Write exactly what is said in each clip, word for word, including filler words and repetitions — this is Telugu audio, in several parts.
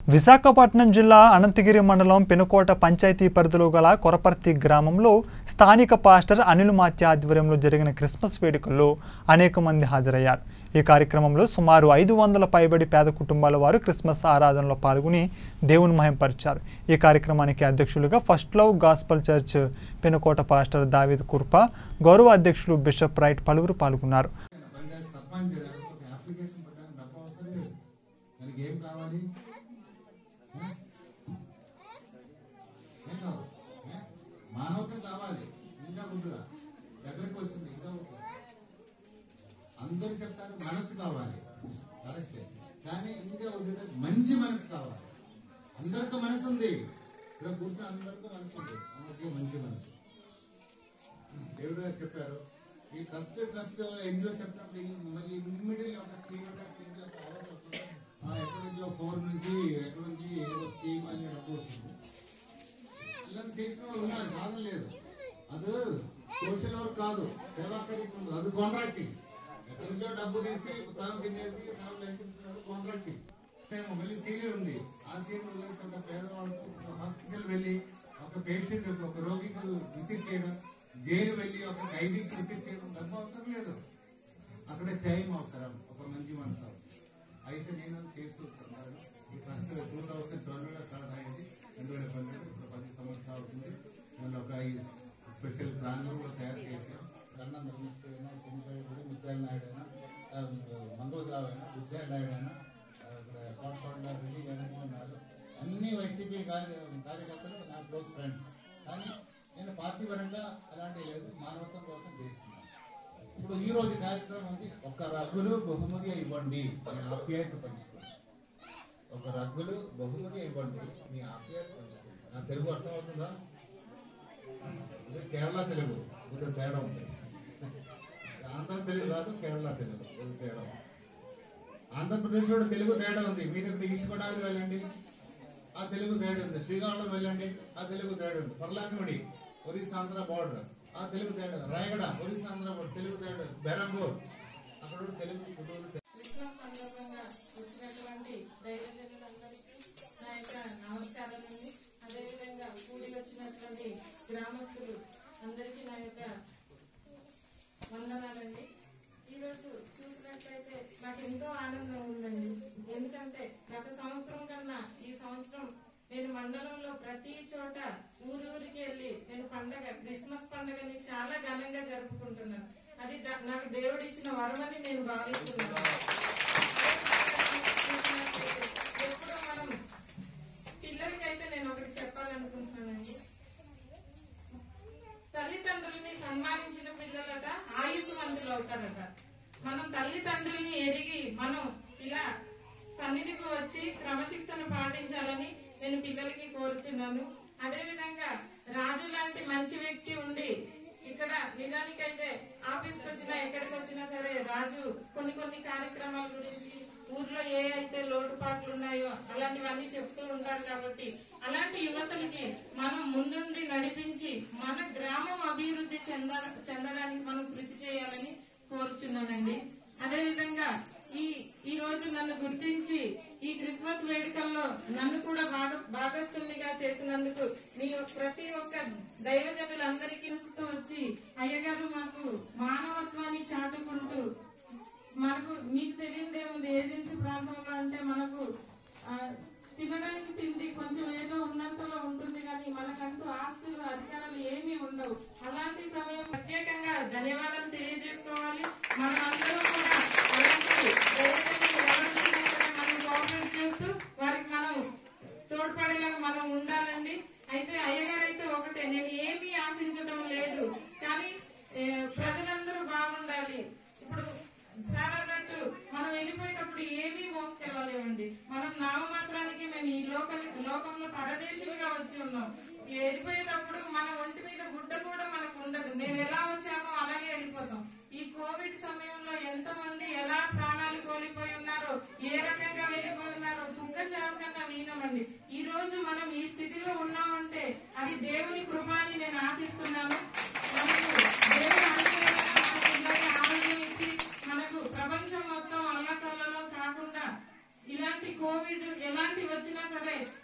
విశాఖపట్నం జిల్లా అనంతగిరి మండలం పెనుకోట పంచాయతీ పరిధిలో గల కొరపర్తి గ్రామంలో స్థానిక పాస్టర్ అనిల్ మాత్య ఆధ్వర్యంలో జరిగిన క్రిస్మస్ వేడుకల్లో అనేక మంది హాజరయ్యారు। ఈ కార్యక్రమంలో సుమారు ఐదు వందల పైబడి పేద కుటుంబాల వారు క్రిస్మస్ ఆరాధనలో పాల్గొని దేవుని మహింపరిచారు। ఈ కార్యక్రమానికి అధ్యక్షులుగా first love gospel church Penukota pastor Daveed Kurpa, గౌరవ అధ్యక్షులు బిషప్ రైట్ పలువురు పాల్గొన్నారు। మానవత కావాలి ఇంకా ముందుగా దగ్గరికి వచ్చింది ఇంకా అందరూ చెప్తారు మనసు కావాలి కరెక్టే, కానీ ఇంకా మంచి మనసు కావాలి। అందరికీ మనసు ఉంది, ఇక్కడ కూర్చొని అందరికీ మనసు ఉంది, అందరికీ మంచి మనసు। దేవుడు గారు చెప్పారు ఈ ట్రస్ట్ ట్రస్ట్ ఎన్జిఓ చెప్పినప్పుడు మళ్ళీ ఇమ్మీడియట్లీ ఒక స్కీమ్ ఎక్కడి నుంచో ఫోర్ నుంచి ఎక్కడి నుంచి ఏదో స్కీమ్ అని డబ్బు వస్తుంది, ఇలా చేసిన వాళ్ళు ఉన్నారు, కాదు లేదు। అది సోషల్ వర్క్ కాదు, సేవా కార్యక్రమం, అది కాంట్రాక్టింగ్। ఎక్కడి నుంచో డబ్బు తీసి సగం తినేసి సగం లెంచుకుంటున్నారు, కాంట్రాక్టింగ్। మళ్ళీ సీనియర్ ఉంది, ఆ సీనియర్ వదిలేసి ఒక పేదవాళ్ళకు హాస్పిటల్ వెళ్ళి ఒక పేషెంట్ ఒక రోగికి విజిట్ చేయడం, జైలు వెళ్ళి ఒక ఖైదీకి విజిట్ చేయడం డబ్బు అవసరం లేదు, అక్కడే టైం అవసరం, ఒక మంచి మనసు అవసరం। అయితే నేను చేస్తున్నాను ఈ ట్రస్ట్ టూ థౌసండ్ ట్వెల్వ్ లో స్టార్ట్ అయింది, రెండు వేల పన్నెండు ఇప్పుడు పది సంవత్సరాలు అవుతుంది। నేను ఒక స్పెషల్ ప్లాన్ కూడా తయారు చేశాను। కన్నా మినిస్టర్ అయినా చంద్రబాబు ముద్దాల నాయుడు అయినా మంగోజరావు అయినా ముద్దాల నాయుడు అయినా ఇక్కడ కోటపాడులో రెడ్డి గారు ఉన్నారు, అన్ని వైసీపీ కార్య కార్యకర్తలు నా క్లోజ్ ఫ్రెండ్స్, కానీ నేను పార్టీ పరంగా అలాంటివి లేదు, మానవత్వం కోసం చేస్తున్నాను। ఇప్పుడు ఈ రోజు కార్యక్రమం ఉంది, ఒక రగ్గులు బహుమతి ఇవ్వండి మీ ఆప్యాయత పంచుకోండి, ఒక రగ్గులు బహుమతి ఇవ్వండి మీ ఆప్యాయత పంచుకోండి। నా తెలుగు అర్థమవుతుందా? ఇది కేరళ తెలుగు, ఇది తేడా ఉంది, ఆంధ్ర తెలుగు కాదు కేరళ తెలుగు, ఇది తేడా ఉంది। ఆంధ్రప్రదేశ్ లో తెలుగు తేడా ఉంది, మీరు ఇక్కడ ఈస్ట్ గోదావరి వెళ్ళండి ఆ తెలుగు తేడా ఉంది, శ్రీకాకుళం వెళ్ళండి ఆ తెలుగు తేడా ఉంది, పర్లాకిమిడి ఒరిస్సా ఆంధ్ర బార్డర్ ఆ తెలుగు తేడా, రాయగడ ఒరిస్సా ఆంధ్ర బార్డర్ తెలుగు తేడా, బెరంబూర్ అక్కడ తెలుగు నమస్కారాలండి। అదేవిధంగా కూలీలు వచ్చినటువంటి గ్రామస్తులు అందరికీ నా యొక్క వందనాలండి। ఈరోజు చూసినట్లయితే నాకు ఎంతో ఆనందం ఉందండి, ఎందుకంటే గత సంవత్సరం కన్నా ఈ సంవత్సరం నేను మండలంలో ప్రతి చోట ఊరూరికి వెళ్ళి నేను పండగ క్రిస్మస్ పండుగని చాలా ఘనంగా జరుపుకుంటున్నాను, అది నాకు దేవుడు ఇచ్చిన వరమని నేను భావిస్తున్నాను। ఎప్పుడు మనం పిల్లలకైతే నేను ఒకటి చెప్పాలనుకుంటున్నానండి, తల్లిదండ్రులని సన్మానించిన పిల్లలట ఆయుష్మంతులు అవుతారట। మనం తల్లిదండ్రులని ఎరిగి మనం ఇలా సన్నిధికి వచ్చి క్రమశిక్షణ పాటించాలని నేను పిల్లలకి కోరుచున్నాను। అదేవిధంగా రాజు లాంటి మంచి వ్యక్తి ఉండి ఇక్కడ నిజానికైతే ఆఫీస్కి వచ్చినా ఎక్కడికి వచ్చినా సరే రాజు కొన్ని కొన్ని కార్యక్రమాల గురించి ఊర్లో ఏ అయితే లోటుపాట్లు ఉన్నాయో అలాంటివన్నీ చెప్తూ ఉంటారు, కాబట్టి అలాంటి యువతులకి మనం ముందుండి నడిపించి మన గ్రామం అభివృద్ధి చెంద చెందడానికి మనం కృషి చేయాలని కోరుచున్నానండి। అదేవిధంగా ఈ ఈ రోజు నన్ను గుర్తించి ఈ క్రిస్మస్ వేడుకల్లో నన్ను కూడా భాగ భాగస్థునిగా చేసినందుకు మీ ప్రతి ఒక్క దైవజనులందరికీ వచ్చి అయ్యగారు మాకు మానవత్వాన్ని చాటుకుంటూ, మనకు మీకు తెలియదేముంది ఏజెన్సీ ప్రాంతంలో అంటే మనకు తినడానికి తిండి కొంచెం ఏదో ఉన్నంతలో ఉంటుంది, కానీ మనకంటూ ఆస్తులు అధికారాలు ఏమీ ఉండవు। అలాంటి సమయం ప్రత్యేకంగా ధన్యవాదాలు తెలియజేసుకోవాలి। మనం అందరూ కూడా మనం కోఆపరేట్ చేస్తూ వారికి మనం తోడ్పడేలాగా మనం ఉండాలండి। అయితే అయ్యగారు అయితే ఒకటే, నేను ఏమీ ఆశించడం లేదు, కానీ ప్రజలందరూ బాగుండాలి। ఇప్పుడు సార్ అన్నట్టు మనం వెళ్ళిపోయేటప్పుడు ఏమీ మోసుకెళ్ళలేమండి, మనం నామమాత్రానికి మేము ఈ లోక లోకంలో పరదేశులుగా వచ్చి ఉన్నాం, వెళ్ళిపోయేటప్పుడు మన ఒంటి మీద గుడ్డ కూడా మనకు ఉండదు, మేము ఎలా వచ్చామో అలాగే వెళ్ళిపోతాం। ఈ కోవిడ్ సమయంలో ఎంతమంది ఎలా ప్రాణాలు కోల్పోయి ఉన్నారో, ఏ రకంగా వెళ్ళిపోయి ఉన్నారో కుక్క చావు కన్నా వీనమండి। ఈ రోజు మనం ఈ స్థితిలో ఉన్నామంటే అది దేవుని కృప అని నేను ఆశిస్తున్నాను। దేవుని ఆరోగ్యం ఇచ్చి మనకు ప్రపంచం మొత్తం అల్లకల్లలో కాకుండా ఇలాంటి కోవిడ్ ఎలాంటి వచ్చినా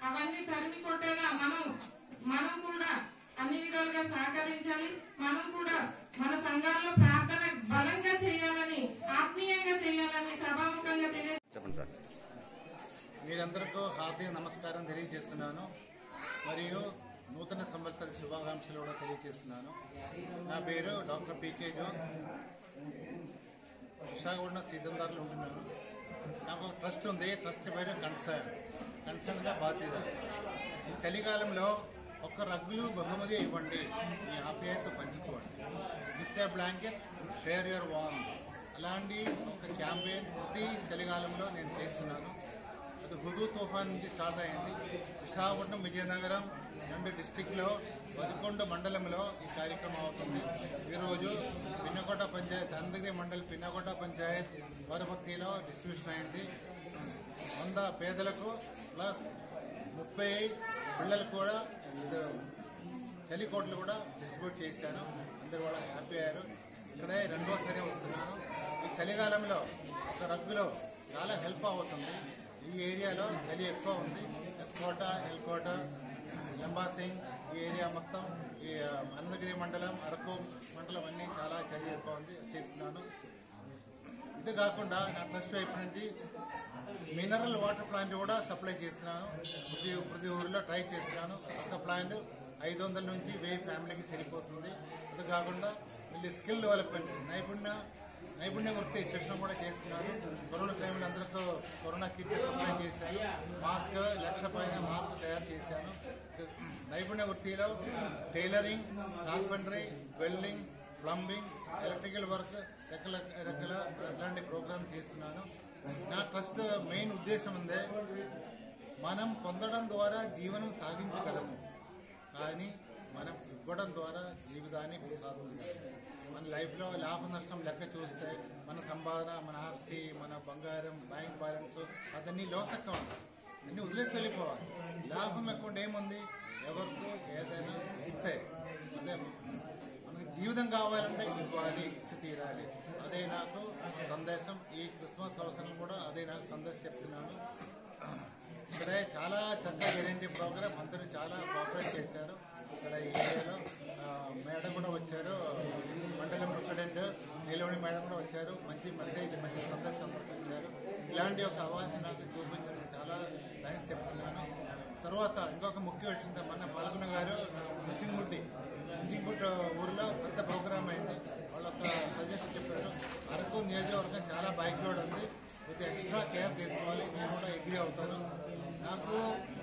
అవన్నీ తరిమి కొట్టేలా మనం మనం కూడా అన్ని విధాలుగా సహకరించాలి. మనం కూడా మన సంఘాల్లో ప్రార్థన బలంగా చేయాలని, ఆత్మీయంగా చేయాలని సభాముఖంగా తెలియ చెప్పండి సార్. మీరందరికీ హార్దిక నమస్కారం తెలియజేస్తున్నాను. మరియు నూతన సంవత్సర శుభాకాంక్షలు కూడా తెలియజేస్తున్నాను. నా పేరు డాక్టర్ పీకే జోస్. విశాఖపట్నం సీతందారులు ఉంటున్నాను. నాకు ఒక ట్రస్ట్ ఉంది. ట్రస్ట్ పేరు కన్సర్న్ కన్సర్న్గా బాధ్యత. ఈ చలికాలంలో ఒక్క రగ్గులు బహుమతి ఇవ్వండి, మీ ఆప్యాయత పంచుకోండి. Gift a blanket, share your warm. అలాంటి ఒక క్యాంపెయిన్ ప్రతి చలికాలంలో నేను చేస్తున్నాను. అది హుదూ తుఫాన్ నుంచి స్టార్ట్ అయింది. విశాఖపట్నం, విజయనగరం రెండు డిస్టిక్లో పదకొండు మండలంలో ఈ కార్యక్రమం అవుతుంది. ఈరోజు పిన్నకోట పంచాయత్, అనంతగిరి మండలి పిన్నకోట పంచాయత్ వరభక్తిలో డిస్ట్రిబ్యూషన్ అయింది. వంద పేదలకు ప్లస్ ముప్పై పిల్లలకు కూడా చలికోట్లు కూడా డిస్ట్రిబ్యూట్ చేశాను. అందరూ కూడా హ్యాపీ అయ్యారు. ఇక్కడే రెండోసారి వస్తున్నాను. ఈ చలికాలంలో ఒక రగ్గులో చాలా హెల్ప్ అవుతుంది. ఈ ఏరియాలో చలి ఎక్కువ ఉంది. ఎస్కోట, ఎల్కోట, లంబాసింగ్ ఈ ఏరియా మొత్తం, ఈ అనంతగిరి మండలం, అరకు మండలం అన్నీ చాలా చలి ఎక్కువ ఉంది చేస్తున్నాను. ఇది కాకుండా నా ట్రస్ట్ వైపు నుంచి మినరల్ వాటర్ ప్లాంట్ కూడా సప్లై చేస్తున్నాను. ప్రతి ప్రతి ఊరిలో ట్రై చేస్తున్నాను. ఒక ప్లాంట్ ఐదు వందల నుంచి వెయ్యి ఫ్యామిలీకి సరిపోతుంది. ఇది కాకుండా మళ్ళీ స్కిల్ డెవలప్మెంట్, నైపుణ్య నైపుణ్య వృత్తి శిక్షణ కూడా చేస్తున్నాను. కరోనా టైంలో అందరికీ కరోనా కిట్ సప్లై చేశాను. మాస్క్ లక్ష పైన మాస్క్ తయారు చేశాను. నైపుణ్య వృత్తిలో tailoring, carpentry, welding, plumbing, electrical work, రెక్కల రెక్కల ఇలాంటి ప్రోగ్రామ్ చేస్తున్నాను. నా ట్రస్ట్ మెయిన్ ఉద్దేశం ఉందే, మనం పొందడం ద్వారా జీవనం సాగించగలము, కానీ మనం ఇవ్వడం ద్వారా జీవితాన్ని సాధించగలము. మన లైఫ్లో లాభ నష్టం లెక్క చూస్తే మన సంపాదన, మన ఆస్తి, మన బంగారం, బ్యాంక్ బ్యాలెన్స్ అదన్నీ లోసక్క ఉంది. అన్నీ వదిలేసి వెళ్ళిపోవాలి. లాభం ఎక్కువ ఏముంది, ఎవరికి ఏదైనా ఇస్తే అదే మనకి జీవితం కావాలంటే ఇవ్వాలి, ఇచ్చి తీరాలి. అదే నాకు సందేశం. ఈ క్రిస్మస్ అవసరం కూడా అదే నాకు సందేశం చెప్తున్నాను. ఇక్కడే చాలా చక్కగా జరిగింది ప్రోగ్రామ్. అందరూ చాలా కోఆపరేట్ చేశారు. ఇక్కడ ఈ ఏరియాలో మేడం కూడా వచ్చారు, మండలం ప్రెసిడెంట్ నీలవణి మేడం కూడా వచ్చారు. మంచి మెసేజ్, మంచి సందేశం అందరికి ఇచ్చారు. ఇలాంటి ఒక అవకాశం నాకు చూపించడానికి చాలా థ్యాంక్స్ చెప్తున్నాను. తర్వాత ఇంకొక ముఖ్య విషయం, మన పాల్గొన్న గారు ముంచింగుడ్డి ముంచింగుడ్డ ఊరిలో పెద్ద ప్రోగ్రామ్ అయింది. వాళ్ళు ఒక సజెషన్ చెప్పారు. అరకు నియోజకవర్గం చాలా బైక్ లోడ్ ఉంది, కొద్దిగా ఎక్స్ట్రా కేర్ తీసుకోవాలి. నేను కూడా అగ్రీ అవుతాను. నాకు